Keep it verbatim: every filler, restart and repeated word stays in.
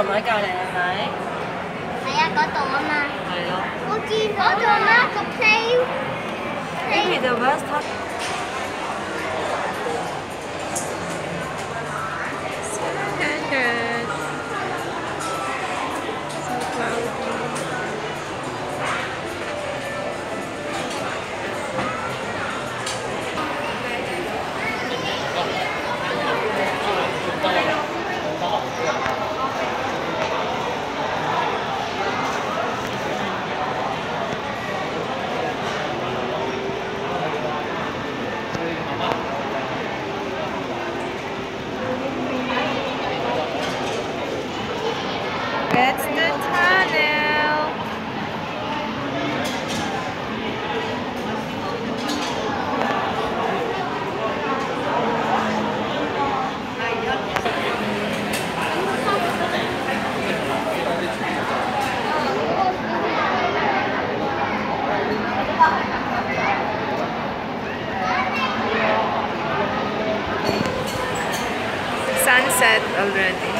喺隔離係咪？ 係啊，嗰度啊嘛。 係咯。 我見嗰度啦，個 play。 Maybe the West Hut. Good. So cloudy. It's the tunnel. Sunset already.